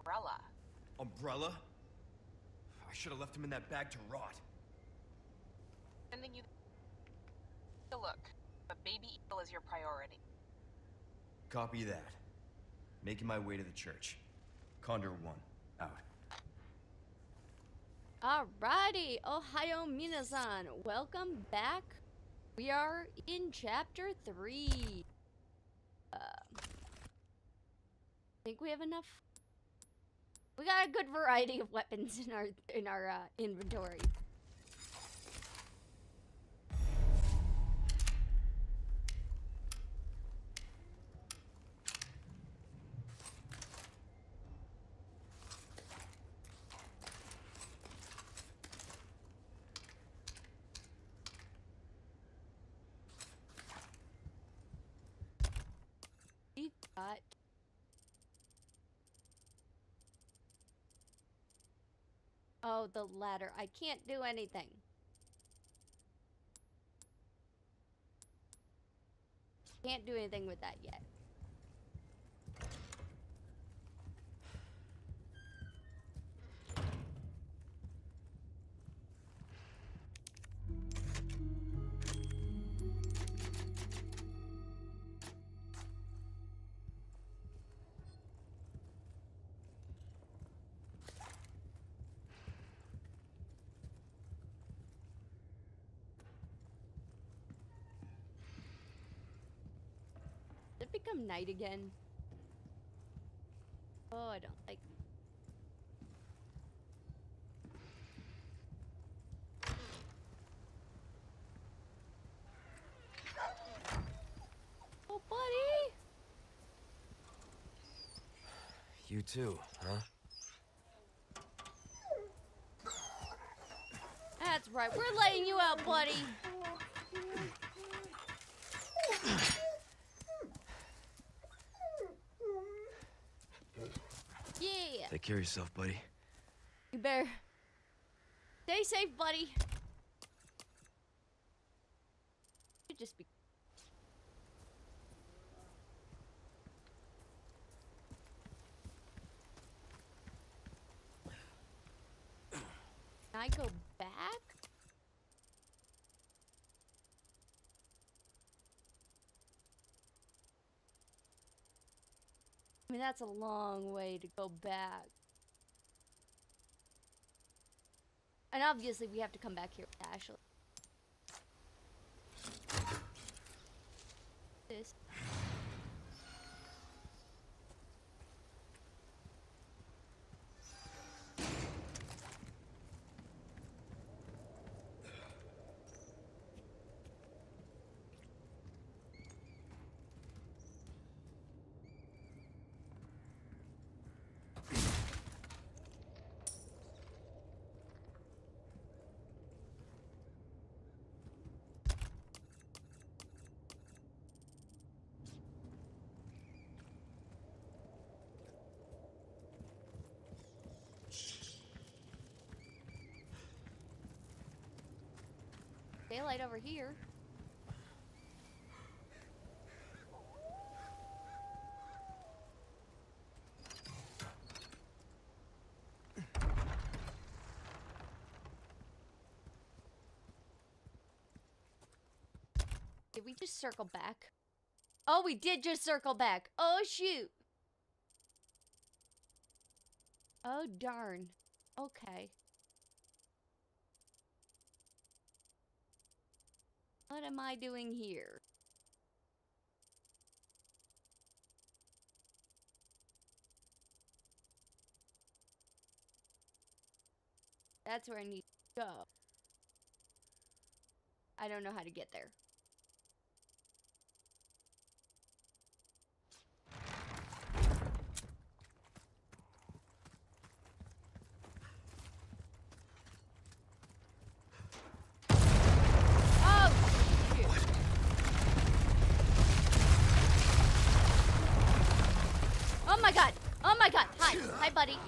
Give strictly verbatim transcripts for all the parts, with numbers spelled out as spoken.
Umbrella. Umbrella? I should have left him in that bag to rot. Sending you the look, but baby Eagle is your priority. Copy that. Making my way to the church. Condor one, out. Alrighty, Ohio Minasan, welcome back. We are in chapter three. Uh, I think we have enough. We got a good variety of weapons in our in our uh, inventory. We've got oh, the ladder. I can't do anything. Can't do anything with that yet. Did it become night again? Oh, I don't like. Oh, buddy! You too, huh? That's right, we're letting you out, buddy! Yeah! Take care of yourself, buddy. You better stay safe, buddy. You just be. Can I go back? I mean, that's a long way to go back. And obviously, we have to come back here with Ashley. This. Daylight over here. Did we just circle back? Oh, we did just circle back. Oh, shoot. Oh, darn. Okay. What am I doing here? That's where I need to go. I don't know how to get there. Oh my god! Oh my god! Hi! Hi, buddy!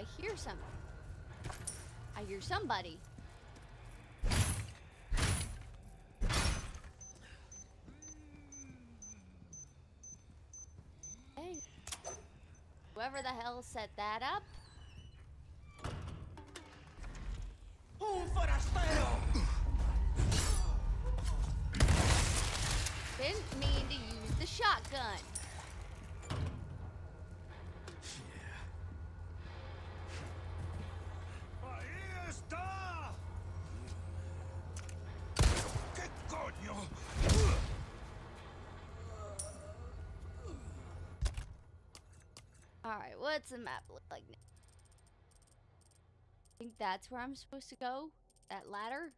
I hear something. I hear somebody. Hey. Whoever the hell set that up. Un forastero! Didn't mean to use the shotgun. ¡Ahí está! ¿Qué coño? Alright, what's the map look like now? I think that's where I'm supposed to go. That ladder.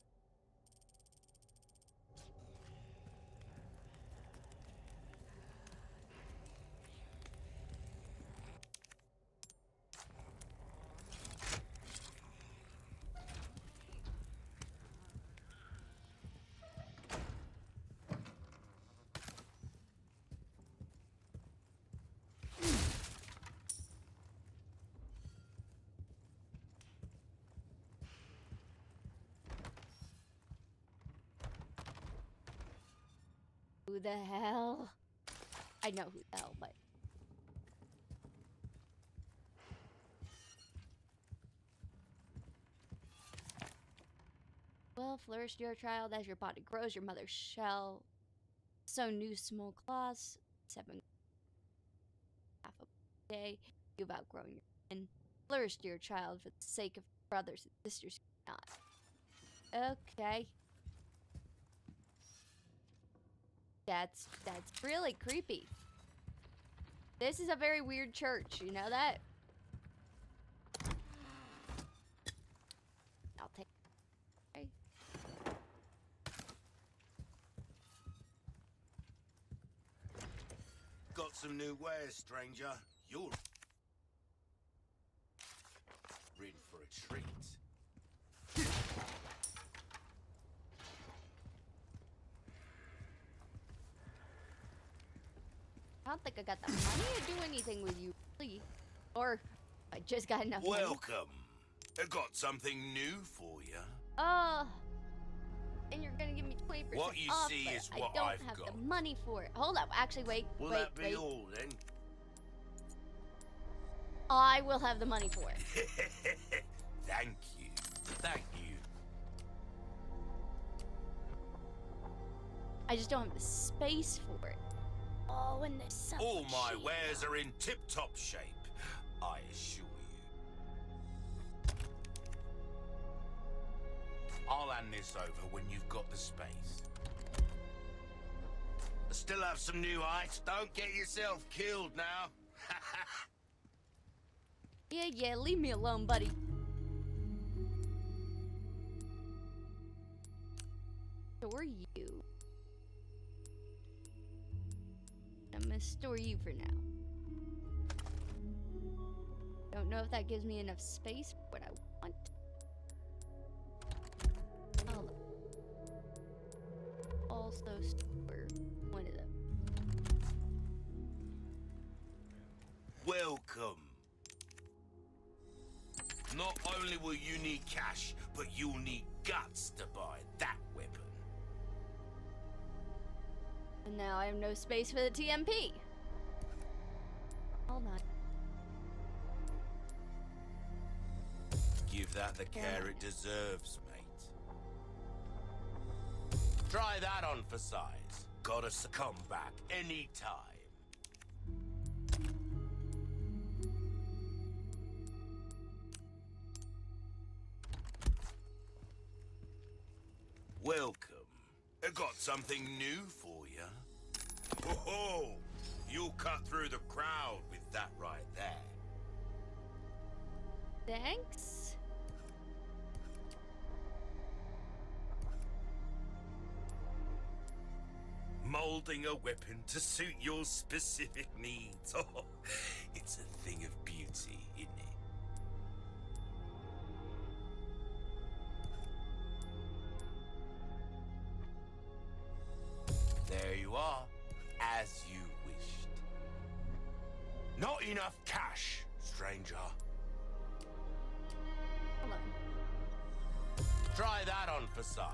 Who the hell? I know who the hell, but... Well, flourish your child as your body grows, your mother shall sow new small claws, seven half a day, you've outgrown your and flourish your child for the sake of brothers and sisters who not. Okay. That's that's really creepy. This is a very weird church, you know that? I'll take okay. Got some new wares, stranger. You're in for a treat. I don't think I got the money to do anything with you, really. Or I just got enough money. Welcome. I got something new for you. Oh, and you're gonna give me twenty percent What you off, see but is I what don't I've have got. the money for it. Hold up, actually, wait, Will wait, that be wait. all then? I will have the money for it. Thank you. Thank you. I just don't have the space for it. Oh, and there's so All much my shit. wares are in tip-top shape, I assure you. I'll hand this over when you've got the space. I still have some new ice. Don't get yourself killed now. Yeah, yeah, leave me alone, buddy. Store you. I'm gonna store you for now. Don't know if that gives me enough space for what I want. I'll also store one of them. Welcome. Not only will you need cash, but you'll need guts to buy that weapon. And now I have no space for the T M P. Hold on. Give that the care it deserves, mate. Try that on for size. Gotta come back anytime. Welcome. I got something new for you. Ho ho! You'll cut through the crowd with that right there. Thanks. Molding a weapon to suit your specific needs. Oh, it's a thing of beauty, isn't it? There you are, as you wished. Not enough cash, stranger. Try that on for size.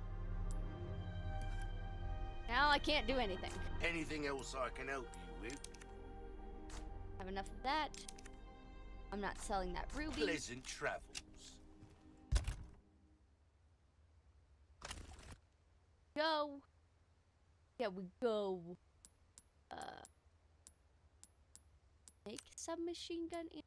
Now I can't do anything. Anything else I can help you with? Have enough of that. I'm not selling that ruby. Pleasant travels. Go. Yeah, we go. Uh, make submachine gun. In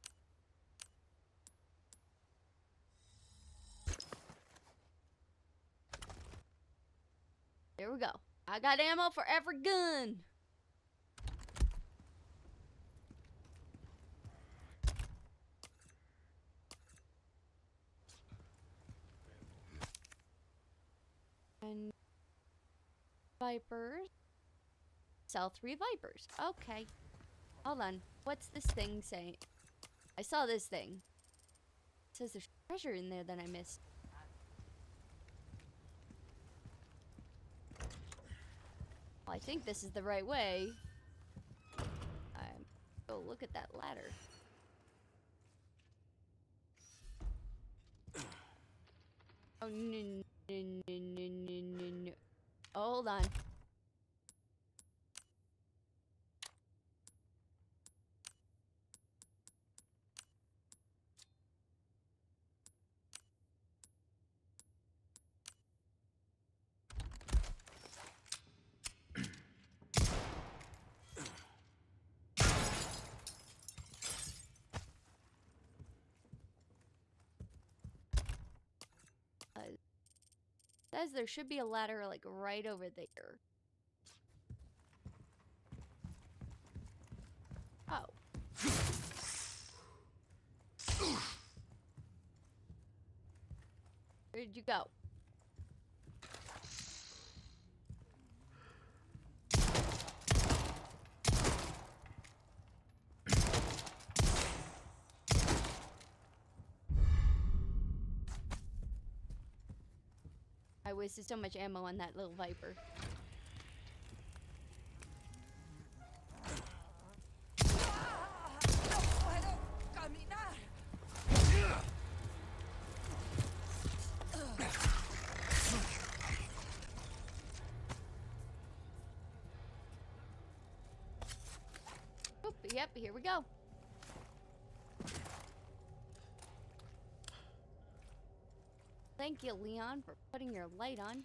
there we go. I got ammo for every gun. And Vipers. Sell three Vipers. Okay. Hold on. What's this thing saying? I saw this thing. It says there's treasure in there that I missed. Well, I think this is the right way. I'm go look at that ladder. Oh no no no no no no no. Hold on. Says there should be a ladder like right over there. Oh. Where did you go? I wasted so much ammo on that little Viper. Oop, yep, here we go. Thank you, Leon, for putting your light on.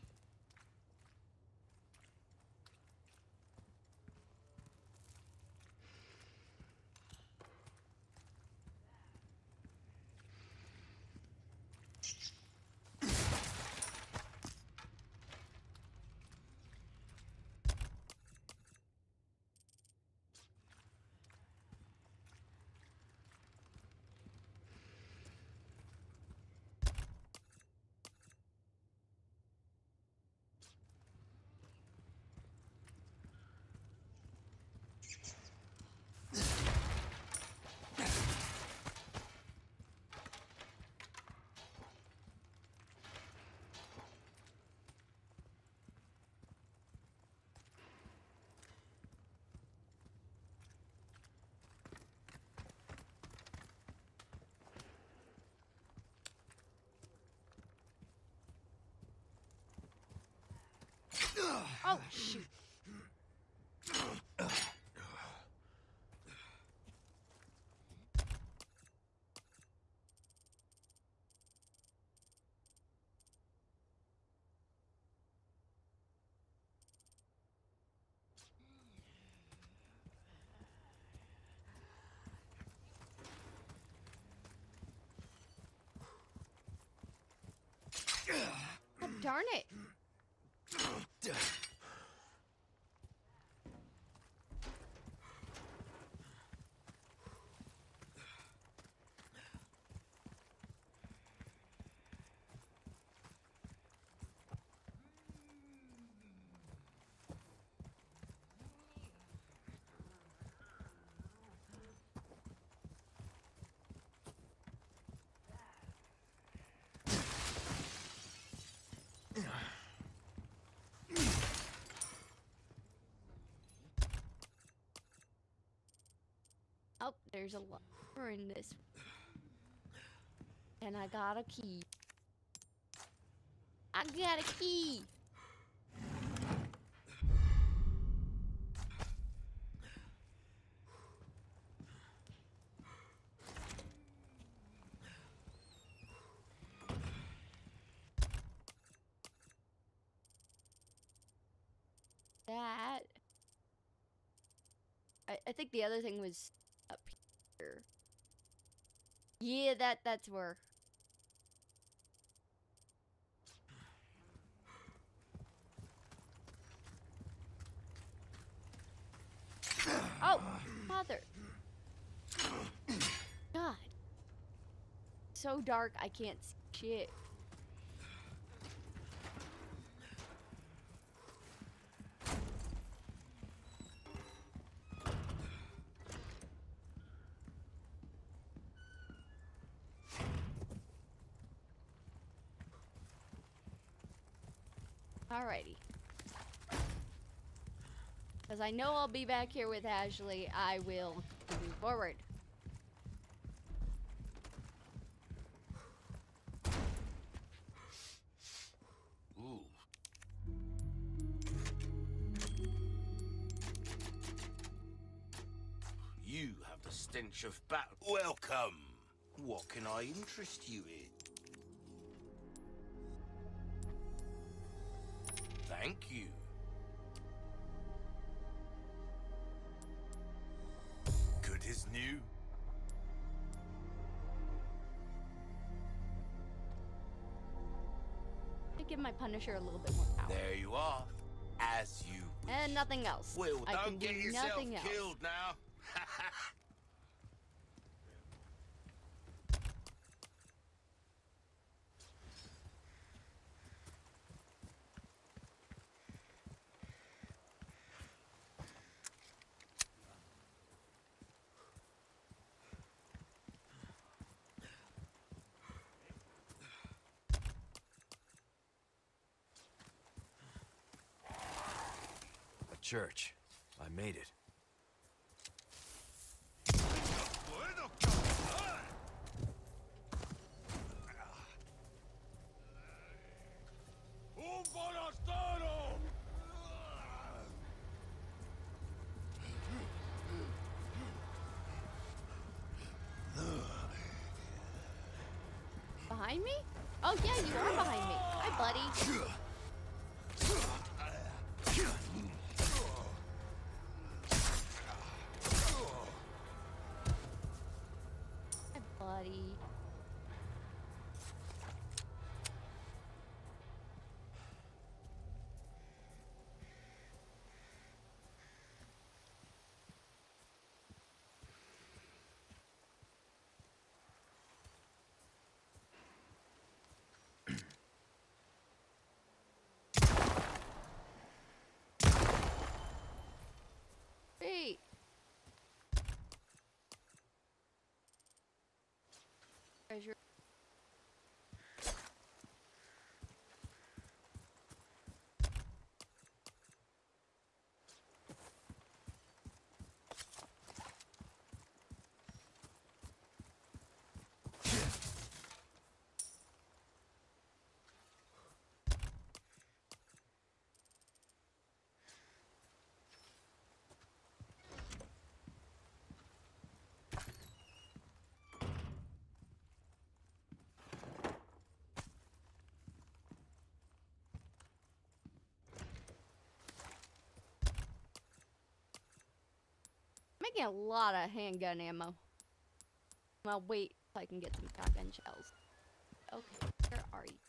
Oh, shoot. Oh, darn it. Oh, there's a locker in this. And I got a key. I got a key. That. I, I think the other thing was up here. Yeah, that that's where. Oh, mother. God. So dark, I can't see shit. Alrighty. Because I know I'll be back here with Ashley, I will move forward. Ooh. You have the stench of battle. Welcome. What can I interest you in? Thank you. Good as new. I give my Punisher a little bit more power. There you are. As you wish. And nothing else. Well, I don't can do get yourself nothing else. killed now. A church. I made it. Behind me? Oh yeah, you are behind me. Hi, buddy. Hi, buddy. Hey. Treasure. Making a lot of handgun ammo. I'll wait till I can get some shotgun shells. Okay, where are you?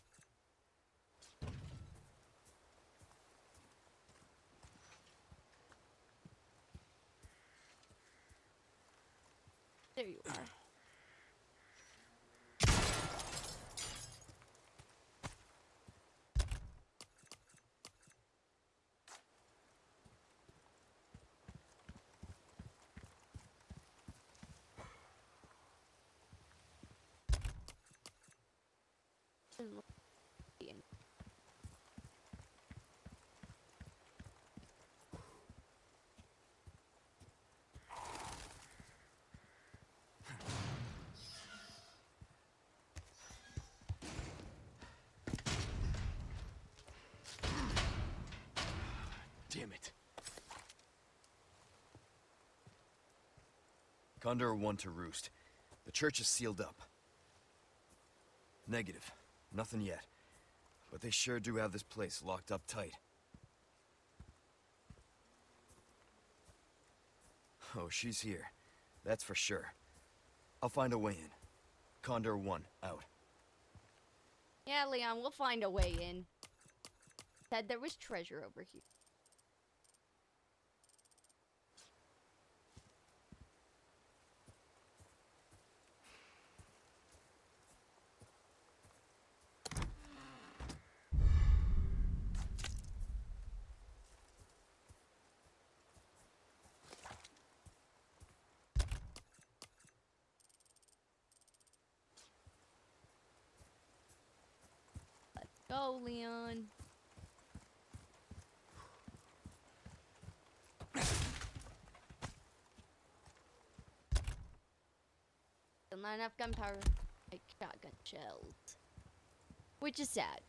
There you are. Condor one to Roost. The church is sealed up. Negative. Nothing yet. But they sure do have this place locked up tight. Oh, she's here. That's for sure. I'll find a way in. Condor one, out. Yeah, Leon, we'll find a way in. Said there was treasure over here. Go, Leon. Still not enough gunpowder. Like shotgun shells. Which is sad.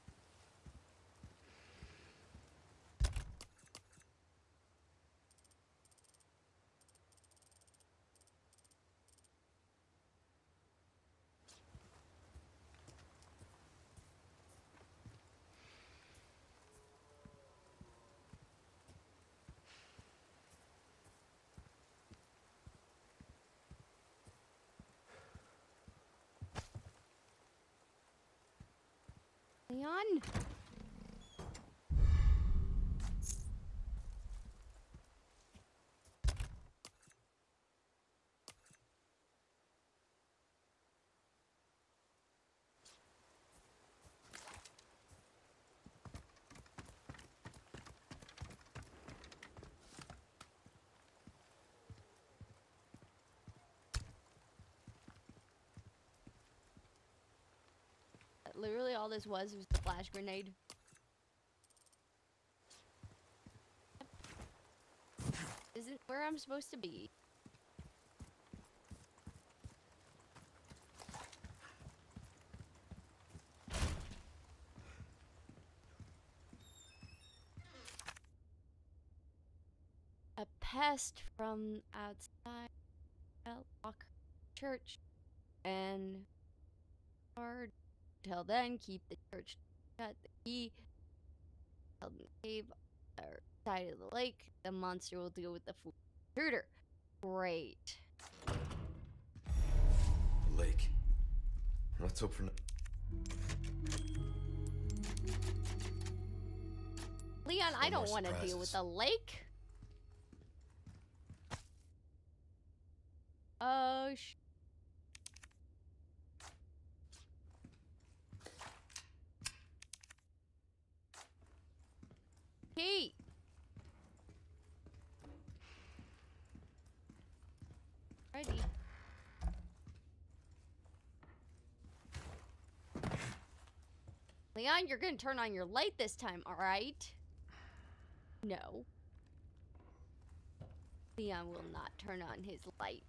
Leon? Literally all this was was the flash grenade. Isn't where I'm supposed to be. A pest from outside Walker Church and hard. Till then, keep the church shut. The key held in the cave or side of the lake. The monster will deal with the food intruder. Great. Lake. Let's hope for no. Leon, No I don't more want to deal with surprises. the lake. Oh, sh. Key. Ready. Leon, you're gonna turn on your light this time, alright? No. Leon will not turn on his light.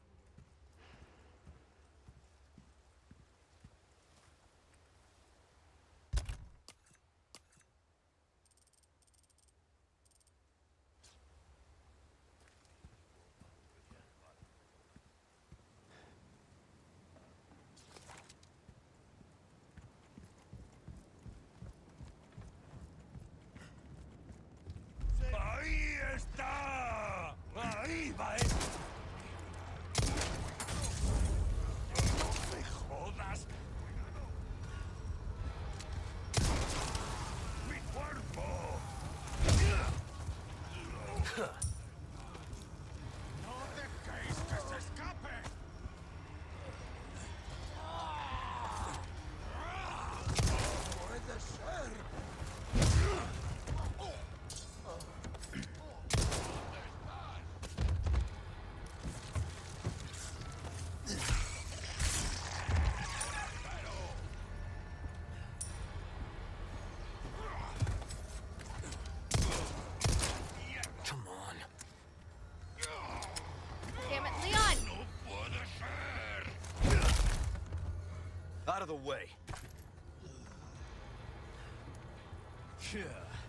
¡Ahí está! ¡Ahí va! ¡No me jodas! ¡Mi cuerpo! ¡No dejéis que se escape! ¡No puede ser! Come on. Damn it, Leon! ¡No puede ser! Out of the way.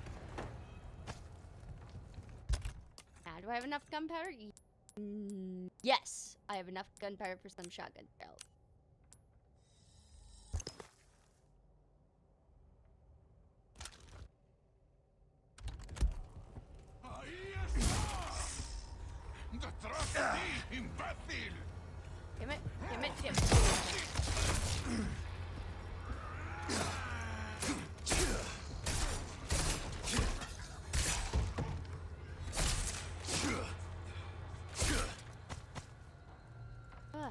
Now, do I have enough gunpowder? Mm, Yes, I have enough gunpowder for some shotgun shells. ¡Detrás de ti, imbécil! Damn it, damn it, damn it. Ugh.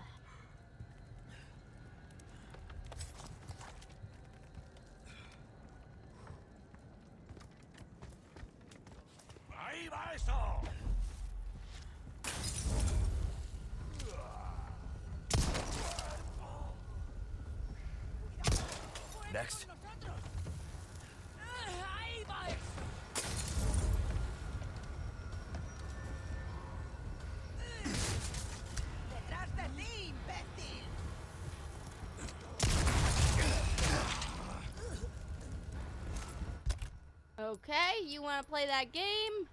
¡Ahí va eso! Next. ¡Ahí va eso! ¡Detrás de ti, imbécil! Okay, you want to play that game?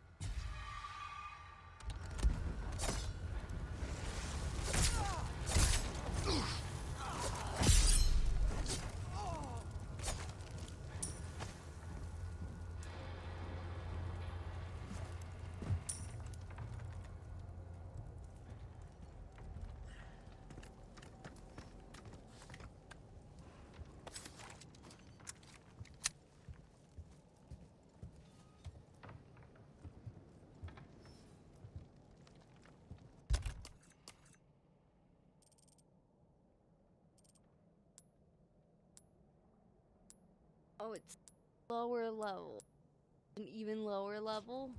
Oh, it's lower level. An even lower level.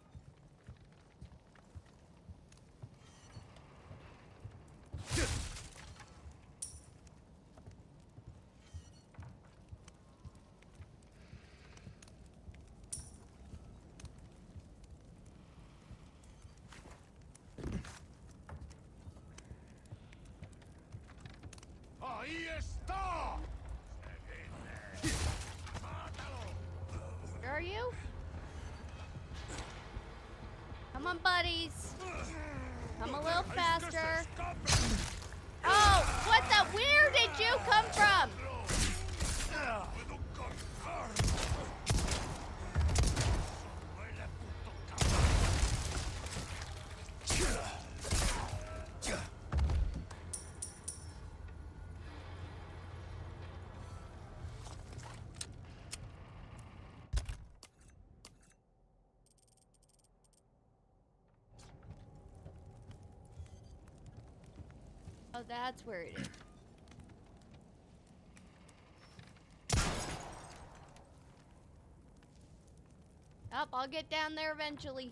¡Ahí está! Where are you? Come on, buddies. Come a little faster. Oh, what the? Where did you come from? Oh, that's where it is. Up, I'll get down there eventually.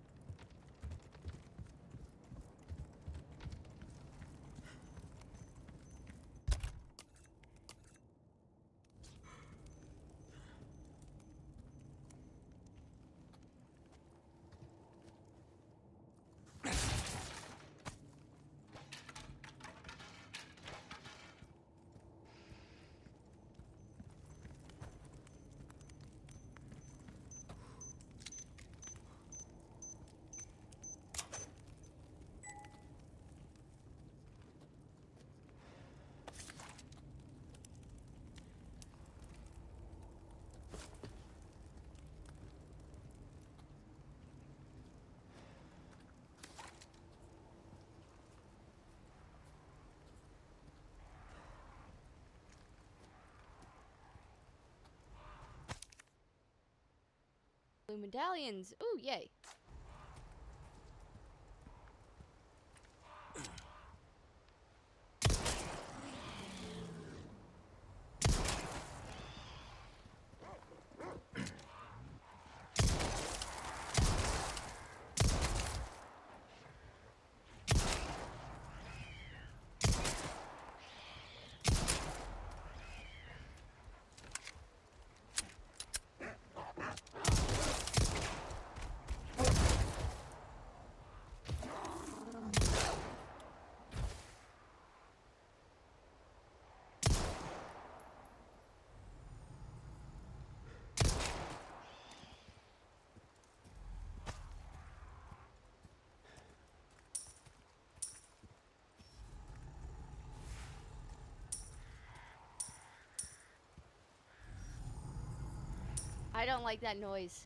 Blue medallions. Ooh, yay. I don't like that noise.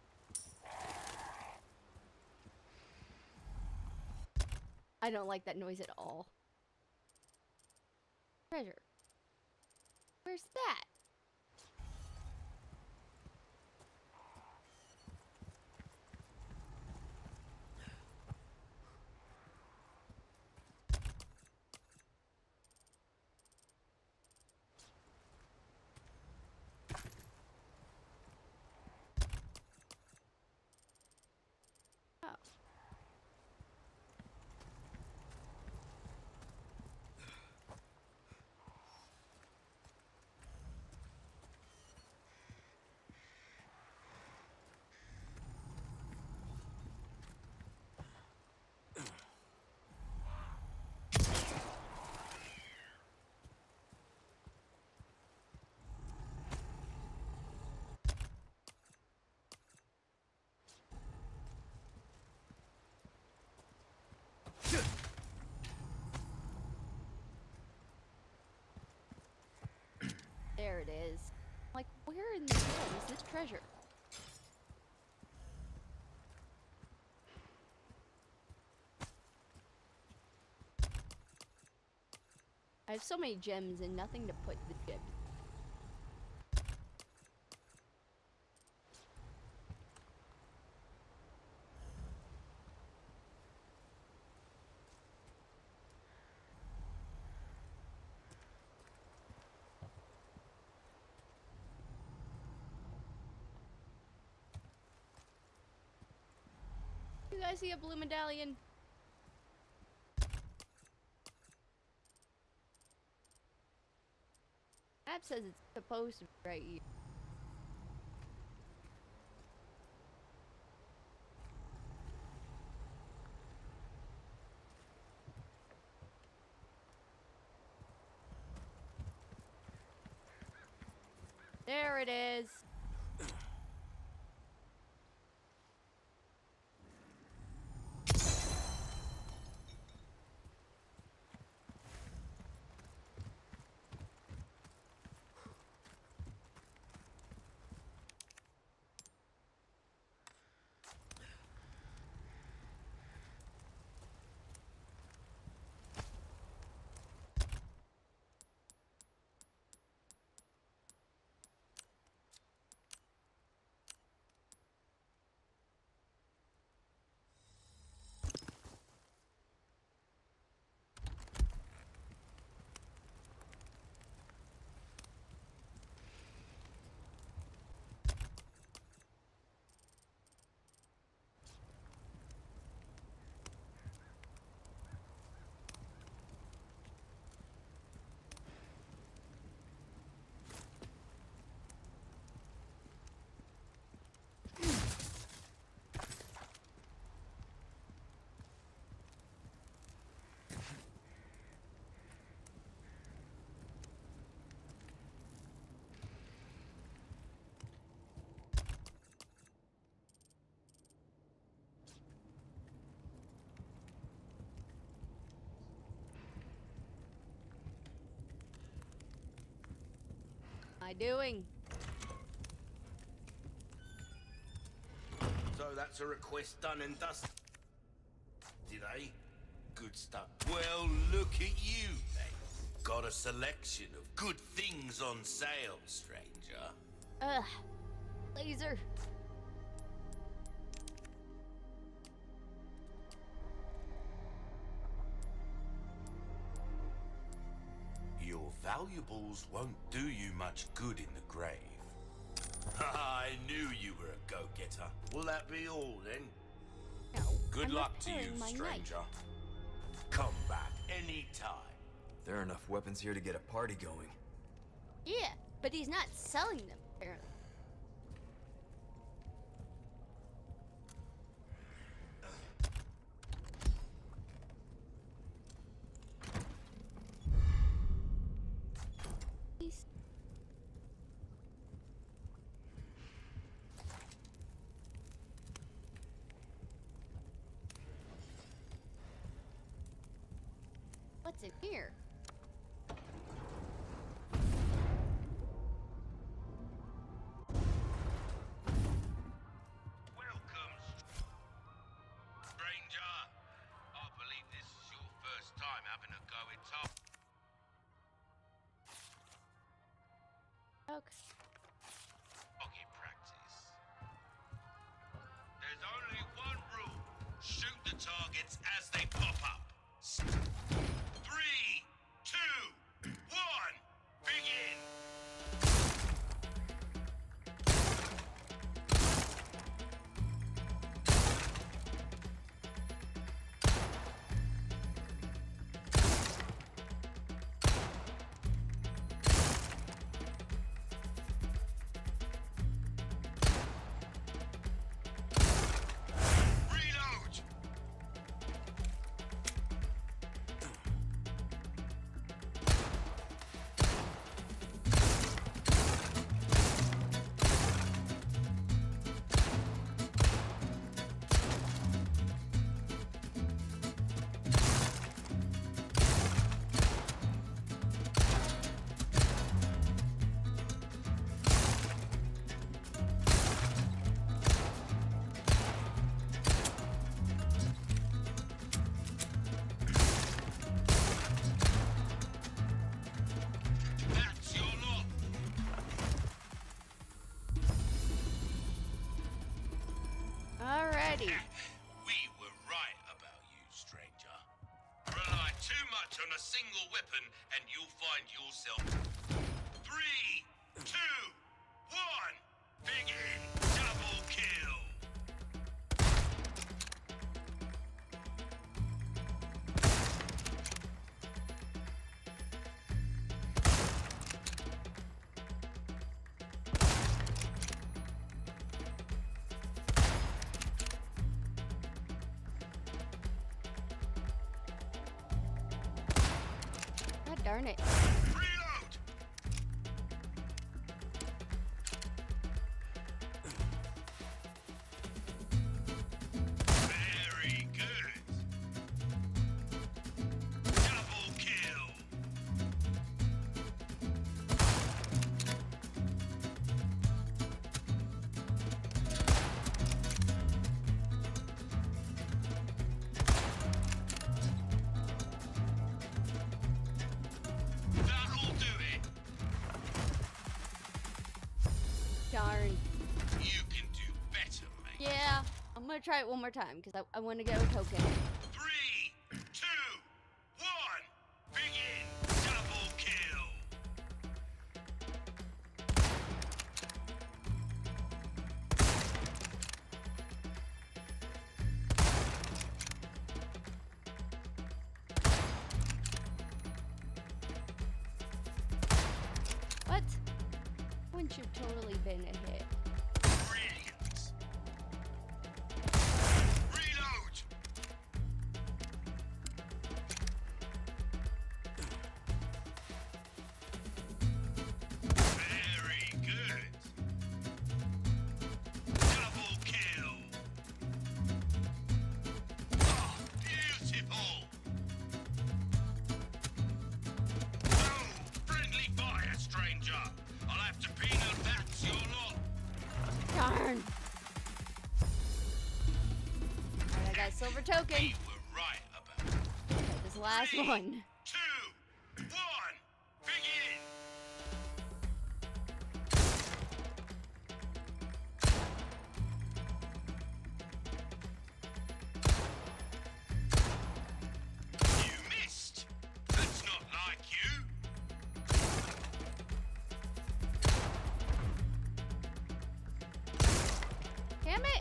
I don't like that noise at all. Treasure. Where's that? Oh. There it is. Like, where in the world is this treasure? I have so many gems and nothing to put the gems. You guys see a blue medallion? Map says it's supposed to be right here. There it is. Am I doing? So that's a request done and dusted. Did I? Good stuff. Well, look at you, mate. Got a selection of good things on sale, stranger. Ugh. Laser. Your valuables won't do you much good in the grave. I knew you were a go-getter. Will that be all, then? No. Good I'm luck not to you, carrying my stranger. knife. Come back anytime. There are enough weapons here to get a party going. Yeah, but he's not selling them, apparently. He's- What's in here? top. Okay. Target practice. There's only one rule. Shoot the targets as they pop up. Three, two, one, begin! Reload! That's your lot. Alrighty. We were right about you, stranger. Rely too much on a single weapon and you'll find yourself. Three, two, one, begin! Double kill! God darn it. Reload! Very good. Double kill. That'll do it. Darn. You can do better, mate. Yeah, I'm gonna try it one more time because I, I want to get a token. Three, two, one, begin! Double kill! What? One should totally been a hit. Brilliant! Reload! Very good! Double kill! Ah, beautiful! Oh, friendly fire, stranger! I'll have to peanut that's your lot! Darn. Alright, I got a silver token. We were right about it. This last Three, one. Two, one, begin! You missed! That's not like you! Damn it.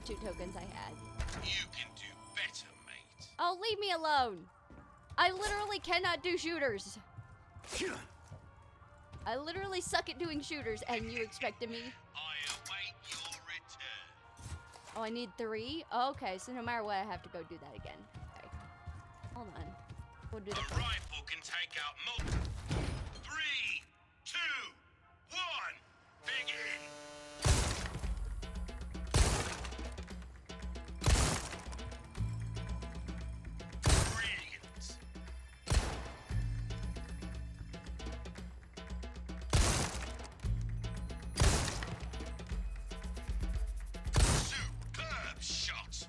the two tokens I had. You can do better, mate. Oh, leave me alone. I literally cannot do shooters. I literally suck at doing shooters, and you expected me? I await your return. Oh, I need three? Oh, okay, so no matter what, I have to go do that again. Okay. Hold on. We'll do the A first. rifle can take out multiple. Three, two, one, begin. Brilliant. Superb shot.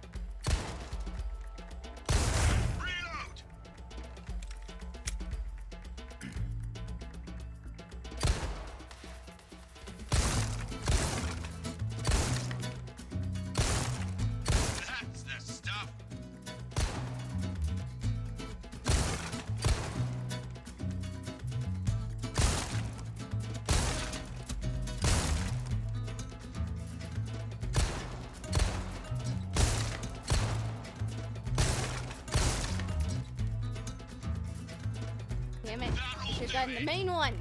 Reload. That's the stuff. Damn it. Should've gotten the main one.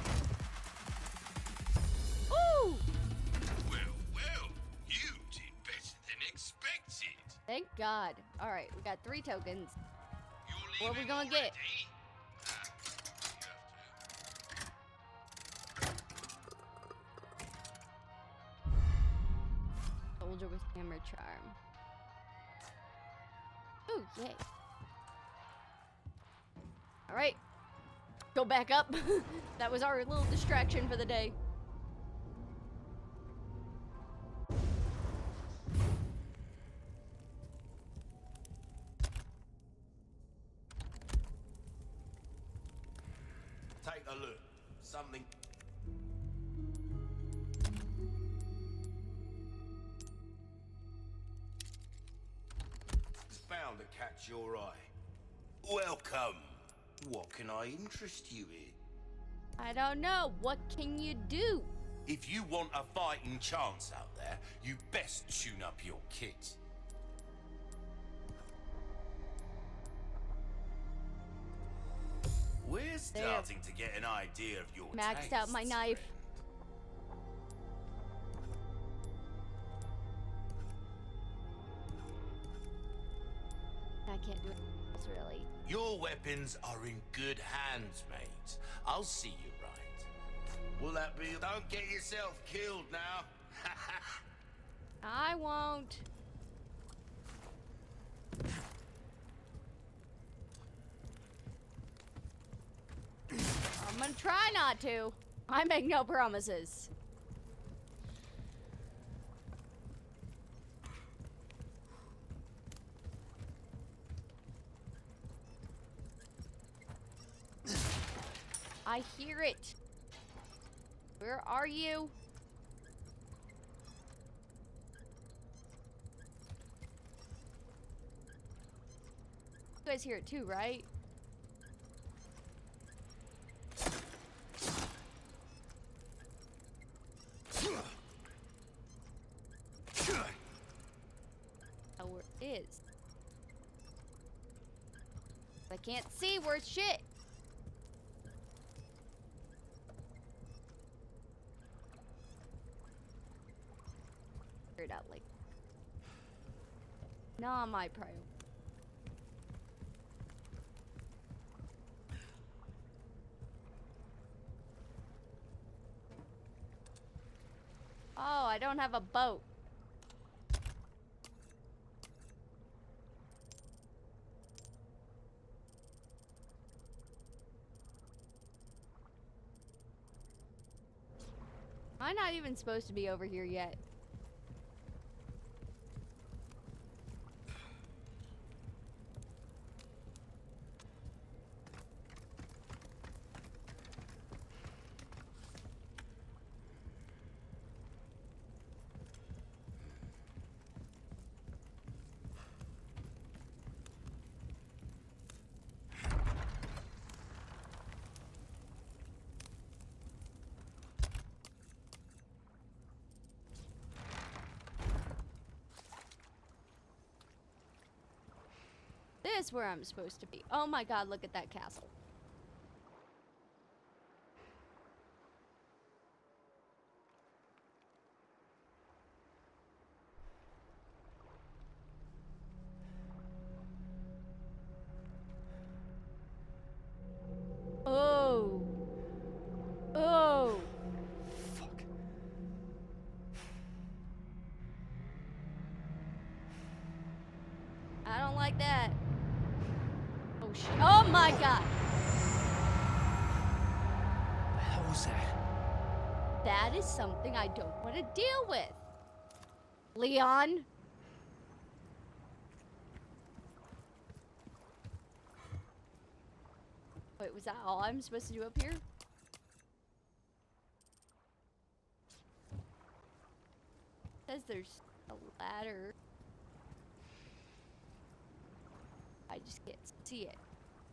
Ooh! Well, well, you did better than expected. Thank God. Alright, we got three tokens. You're What we leaving gonna get? already? Ah, you Soldier with hammer charm. Ooh, yay. Alright. Go back up. That was our little distraction for the day. have to. Take a look. Something. It's bound to catch your eye. Welcome. What can I interest you in? I don't know. What can you do? If you want a fighting chance out there, you best tune up your kit. We're starting to get an idea of your Maxed out my tastes, knife. friend. I can't do it else, really. Your weapons are in good hands, mate. I'll see you right. Will that be? Don't get yourself killed now. I won't. I'm gonna try not to. I make no promises. I hear it. Where are you? You guys hear it too, right? Oh, where it is. I can't see where it's shit. Figure it out like. Not my priority. Oh, I don't have a boat. I'm not even supposed to be over here yet. is where I'm supposed to be. Oh my god, look at that castle. Oh. Oh. Fuck. I don't like that. Oh shit. Oh my god. The hell was that? That is something I don't want to deal with. Leon. Wait, was that all I'm supposed to do up here? Says there's a ladder. I just can't see it.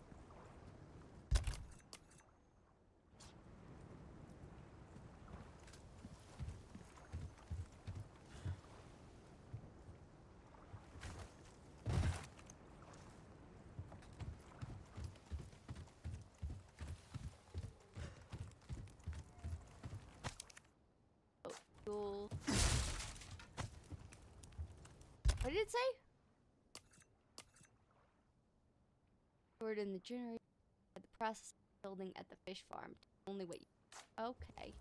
Oh, cool. What did it say? Stored in the generator at the process building at the fish farm. Only wait. Okay.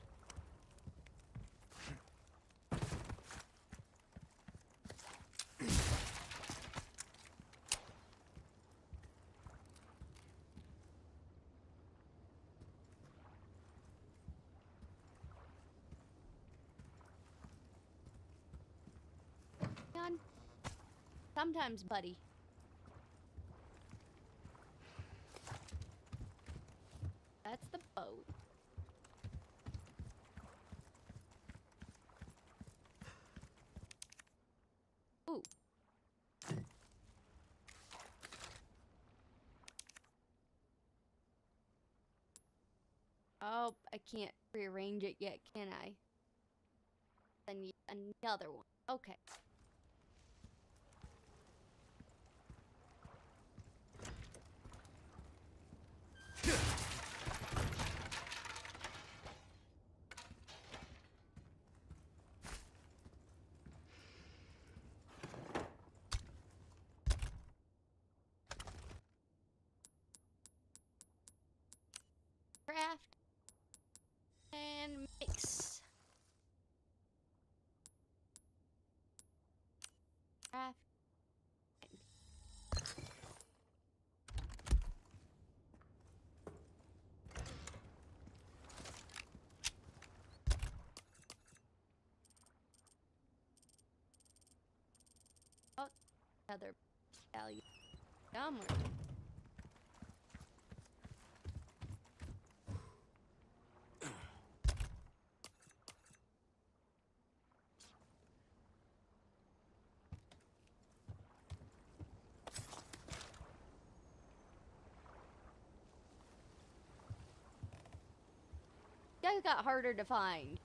Leon. Sometimes, buddy. That's the boat. Ooh. Oh, I can't rearrange it yet, can I? I need another one. Okay. Craft and mix. Craft. Oh, another value. Downward. Guys got harder to find.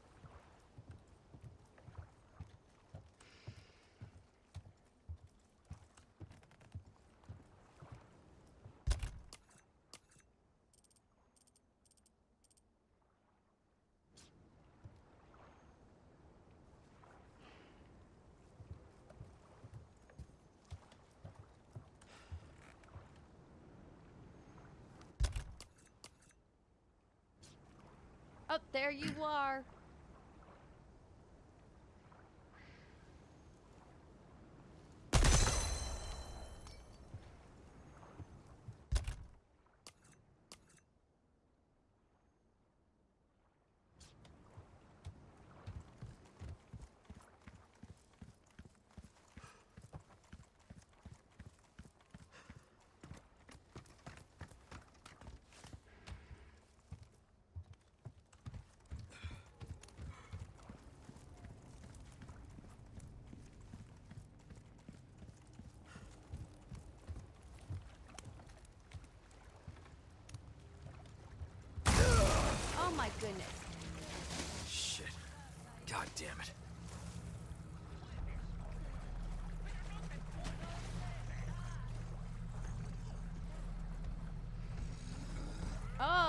Oh, there you are.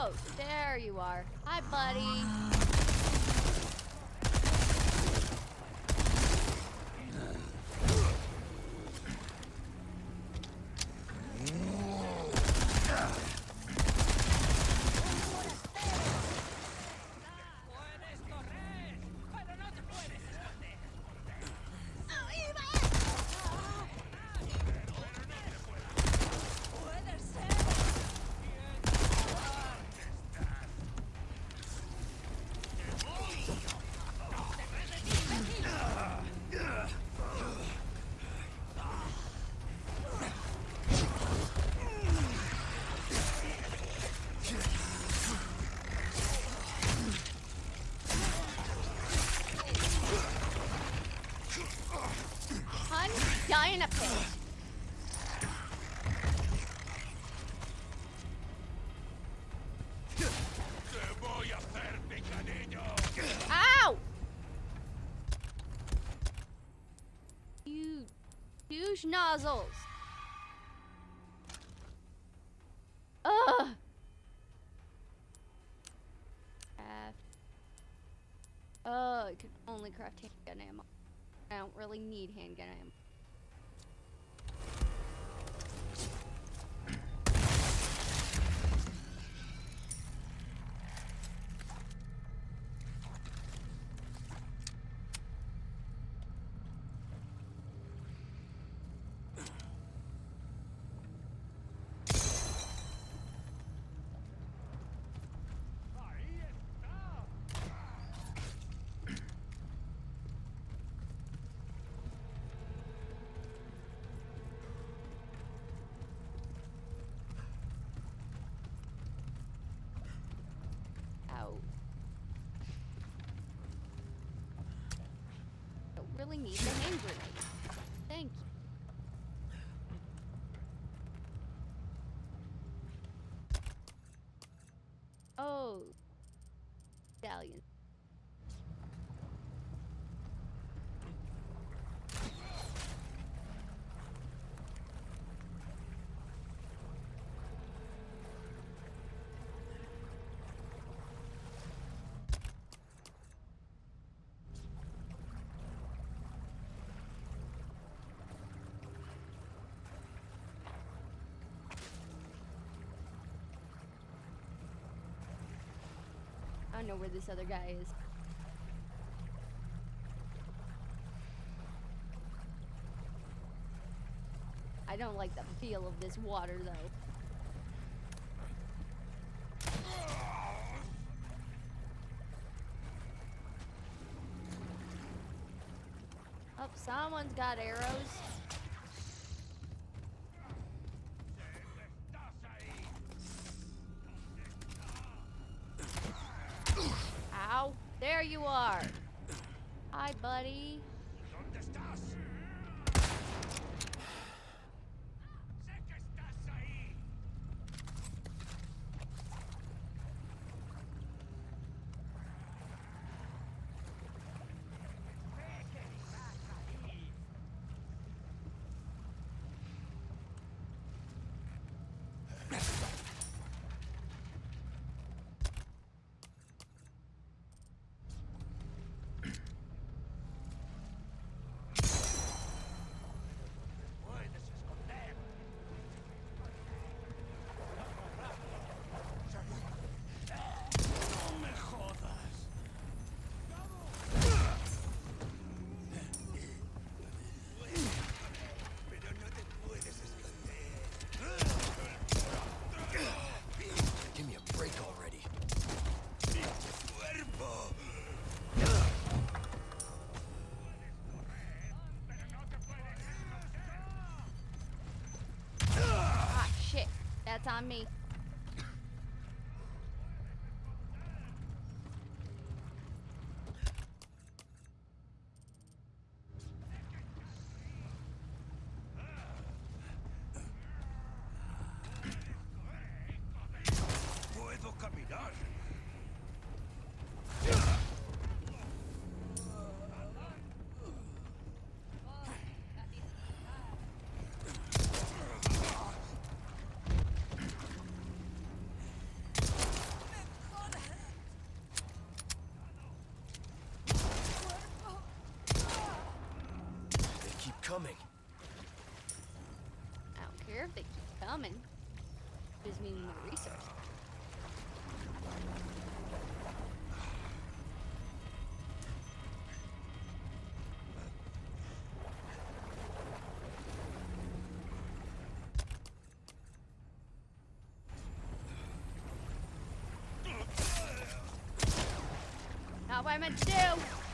Oh, there you are. Hi, buddy. Puedes correr, pero no te puedes esconder. Puede ser. Hun, die in a pit. ¿Qué voy a hacer, picadillo? Ow! You huge nozzles. Ugh. Craft. Oh, I could only craft handgun ammo. I don't really need handgun ammo. Ahí está. Ow. Don't really need the hand grenade. Thank you. Oh. Stallion. I don't know where this other guy is. I don't like the feel of this water, though. Oh, someone's got arrows. ¿Estás ahí? Ow. There you are. Hi, buddy. ¿Dónde estás? Sé que estás ahí. Sé que estás ahí. Puedes esconder. No me jodas. Pero no te puedes esconder. Give me a break already. ¡Mi cuerpo! Pero no te puedes esconder. Ah, shit. That's on me. Puedo caminar. care if they keep coming. Gives me more resources. Not what I meant to do.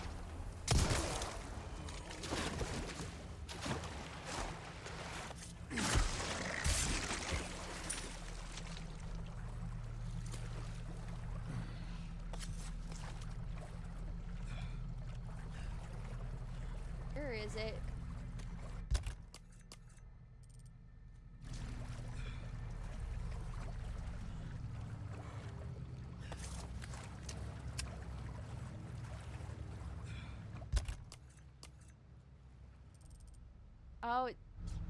Where is it? Oh, it...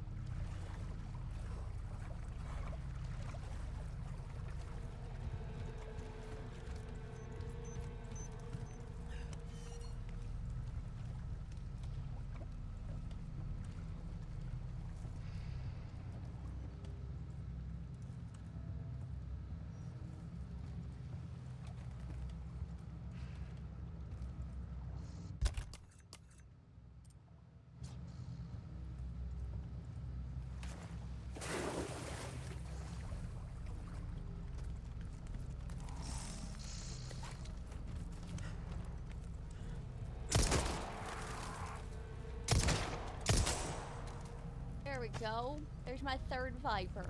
There we go. There's my third Viper.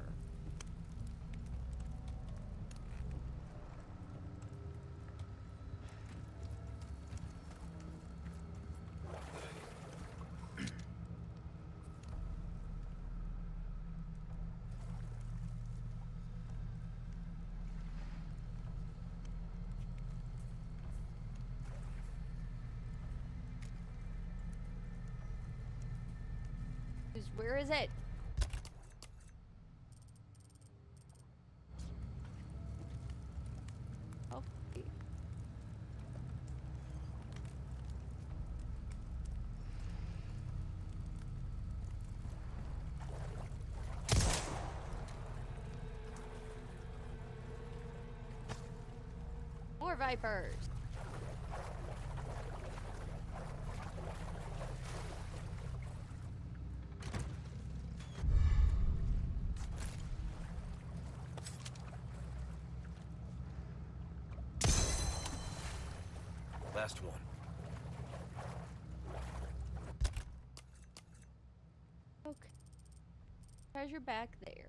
Where is it? Oh. More Vipers. Last one. Okay. Treasure back there.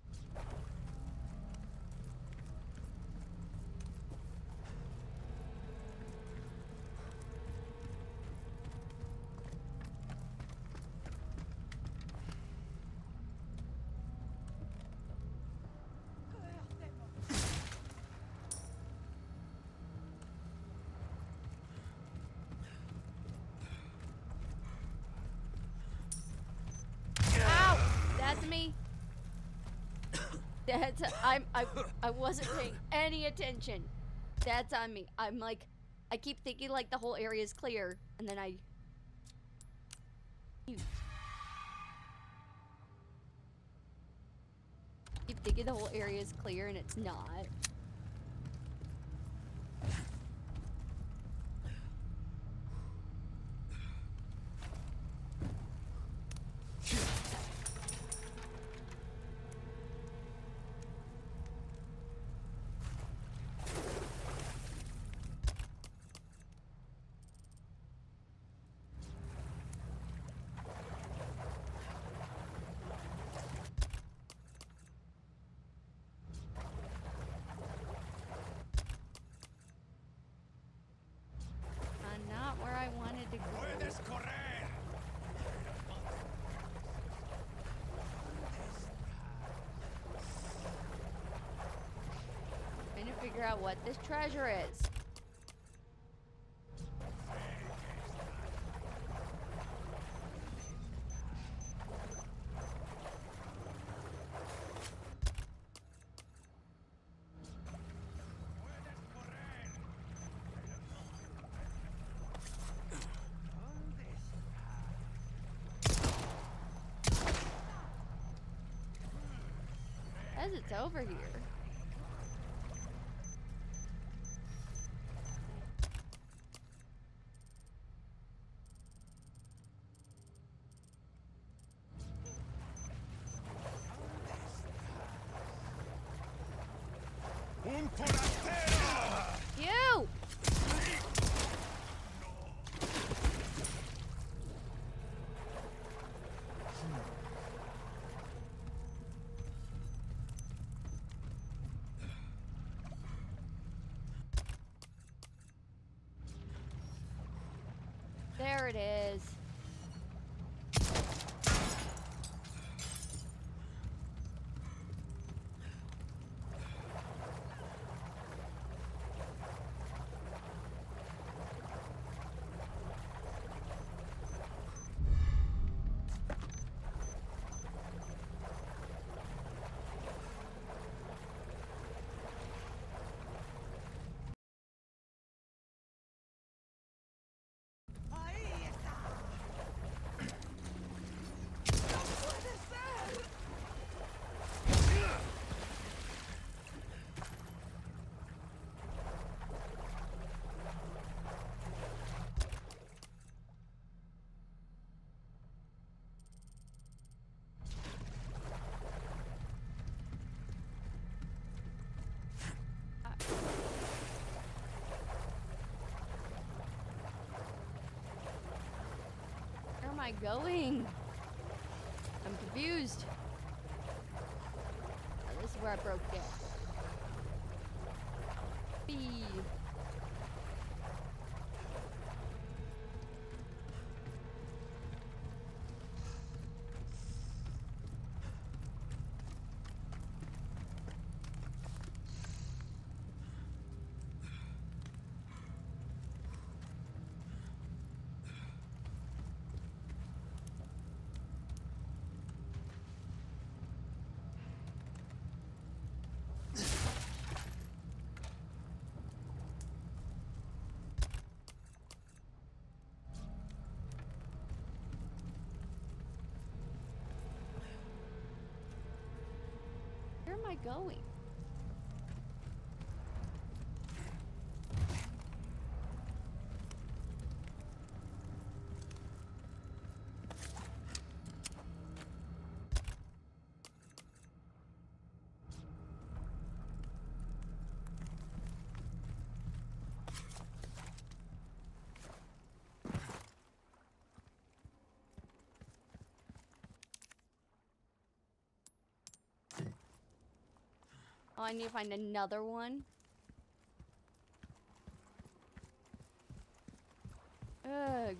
Me. That's I'm I I wasn't paying any attention. That's on me. I'm like I keep thinking like the whole area is clear, and then I keep thinking the whole area is clear, and it's not. Figure out what this treasure is. Says it's over here. You! There it is. Where am I going? I'm confused. Oh, this is where I broke down. B. Where am I going? Oh, I need to find another one. Ugh.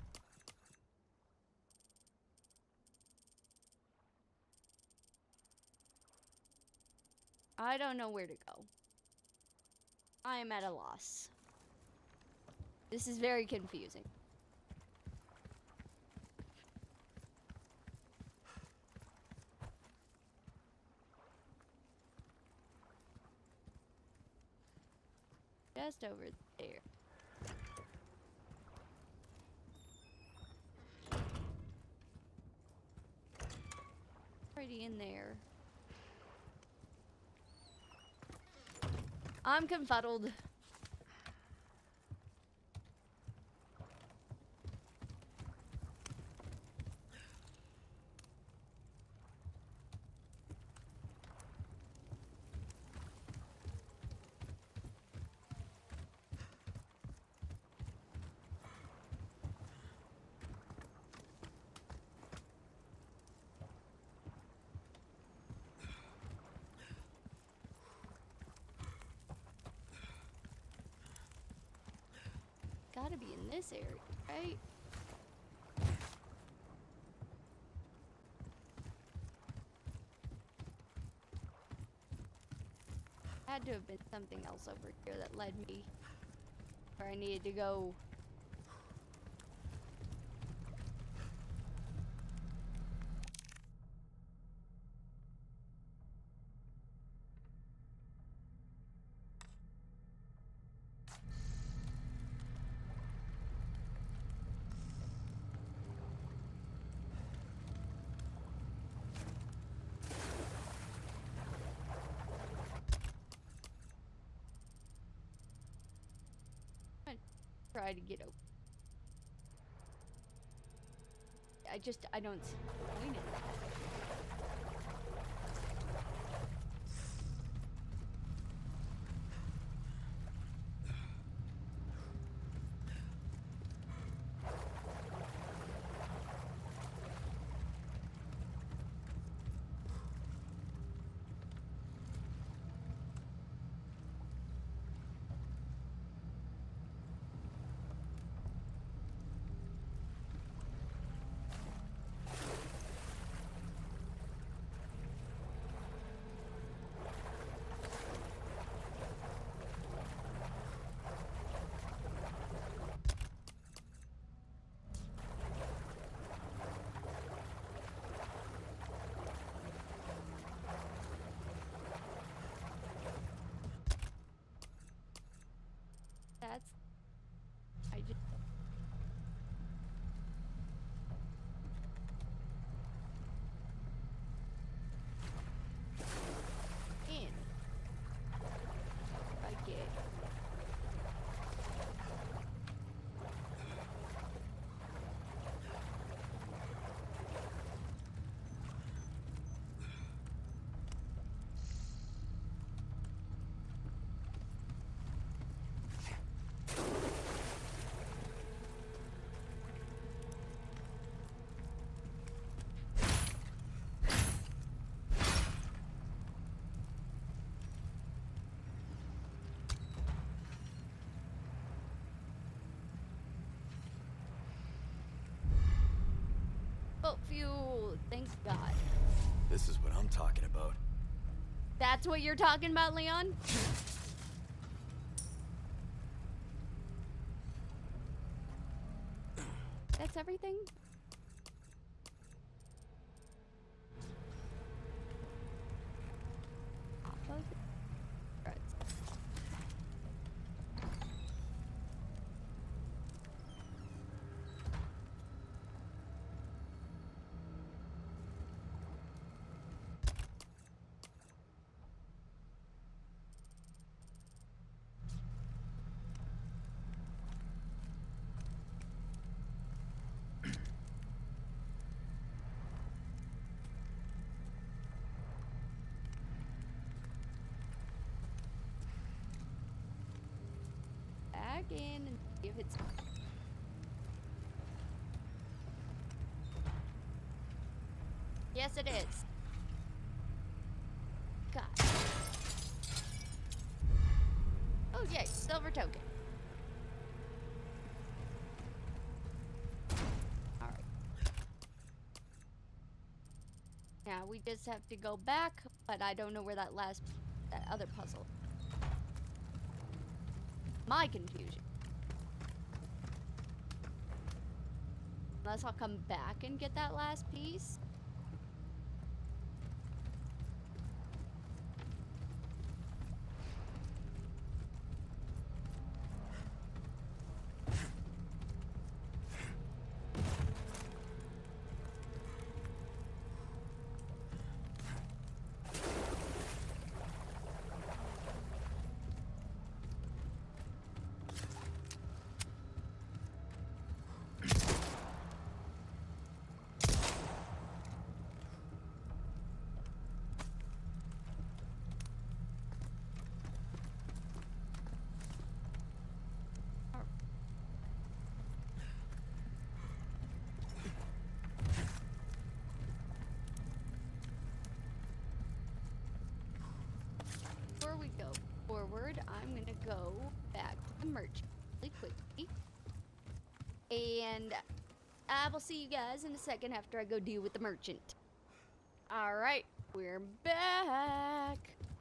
I don't know where to go. I am at a loss. This is very confusing. Just over there. Already in there. I'm confuddled. Gotta be in this area, right? Had to have been something else over here that led me where I needed to go. try to get over. I just, I don't see the point in that. That's, I just, in, I get. Boat fuel, thank God. This is what I'm talking about. That's what you're talking about, Leon? That's everything? Off of threads. Back in and see if it's. Yes, it is. God. Oh, yay, silver token. Alright. Now we just have to go back, but I don't know where that last, that other puzzle. My confusion. Unless I'll come back and get that last piece. Before we go forward, I'm gonna go back to the merchant really quickly. And I will see you guys in a second after I go deal with the merchant. Alright, we're back.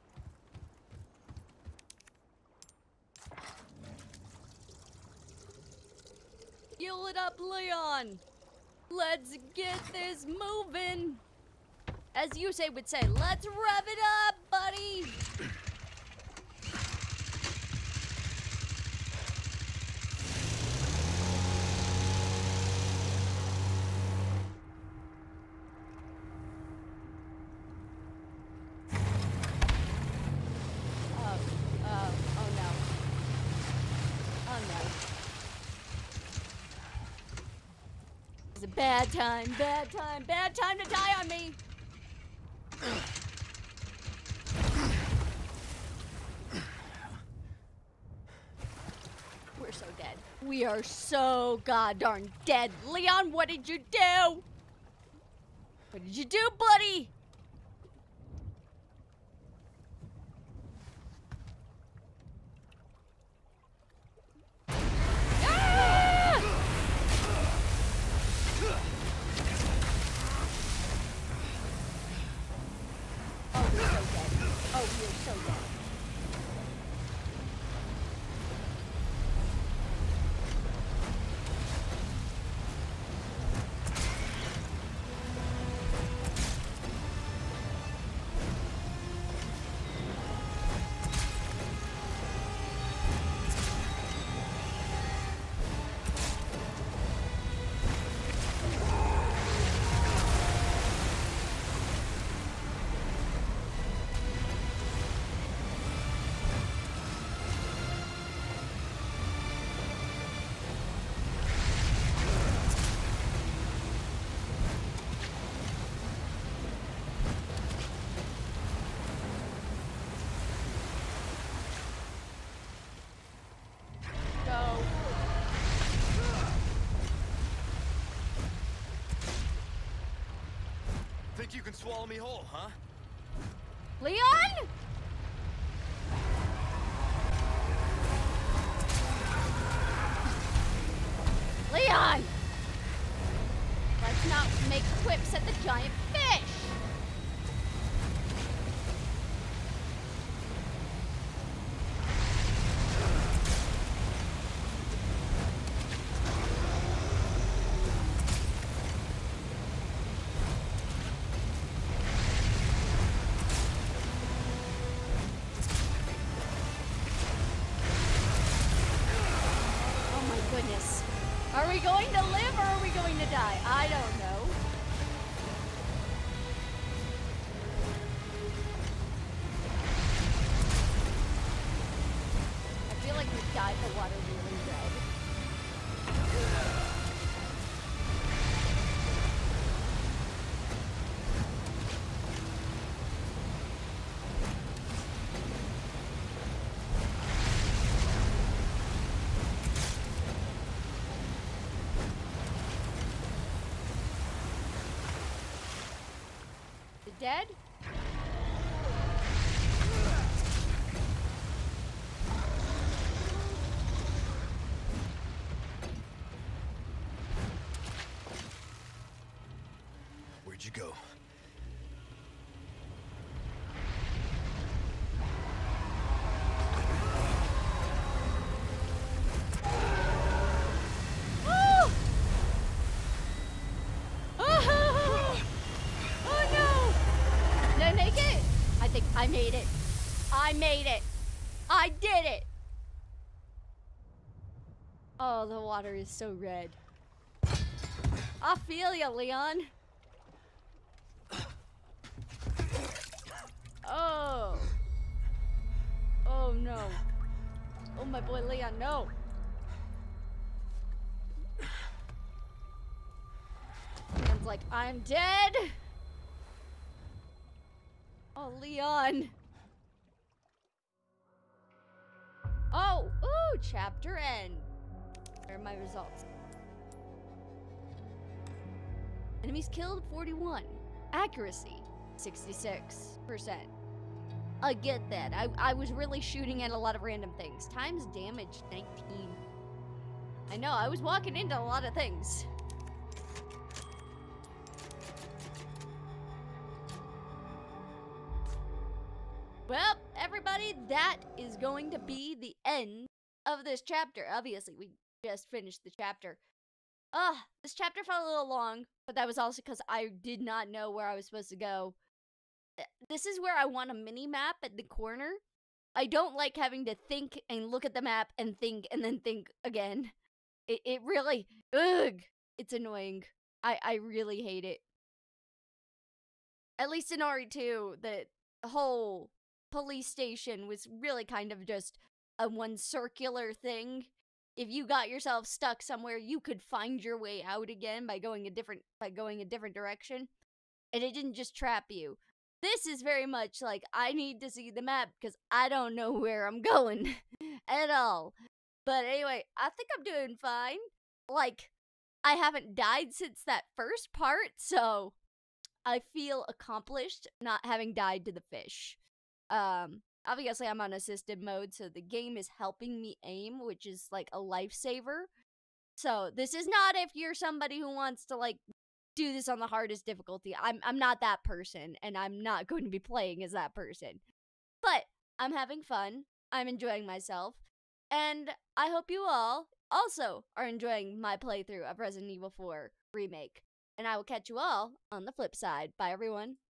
Fuel it up, Leon. Let's get this moving. As you say would say, let's rev it up, buddy. Oh, oh, oh no. Oh no. It's a bad time, bad time, bad time to die on me. We're so dead. We are so goddamn dead. Leon, what did you do? What did you do, buddy? Ah! Oh, we're so dead. Oh, we are so dead. Go. Think you can swallow me whole, huh? Leon? Leon! Let's not make quips at the giant fish! Oh my goodness. Are we going to live or are we going to die? I don't know. I feel like we dyed the water really red. The dead? Where'd you go? Oh! Oh! Oh no! Did I make it? I think I made it. I made it. I did it. Oh, the water is so red. I feel ya, Leon. Oh. Oh no. Oh my boy Leon, no. Leon's like, I'm dead. Oh, Leon. Oh, ooh, chapter end. Where are my results? Enemies killed, forty-one. Accuracy, sixty-six percent. I get that. I, I was really shooting at a lot of random things. Times damage, nineteen. I know, I was walking into a lot of things. Well, everybody, that is going to be the end of this chapter. Obviously, we just finished the chapter. Ugh, this chapter felt a little long, but that was also because I did not know where I was supposed to go. This is where I want a mini map at the corner. I don't like having to think and look at the map and think and then think again. It, it really, ugh, it's annoying. I, I really hate it. At least in R E two, the whole police station was really kind of just a one circular thing. if you got yourself stuck somewhere, you could find your way out again by going a different by going a different direction, and it didn't just trap you. This is very much like, I need to see the map because I don't know where I'm going at all. But anyway, I think I'm doing fine. Like, I haven't died since that first part, so I feel accomplished not having died to the fish. Um, obviously I'm on assisted mode, so the game is helping me aim, which is like a lifesaver. So this is not if you're somebody who wants to like do this on the hardest difficulty. I'm I'm not that person, and I'm not going to be playing as that person. But I'm having fun. I'm enjoying myself. And I hope you all also are enjoying my playthrough of Resident Evil four Remake. And I will catch you all on the flip side. Bye, everyone.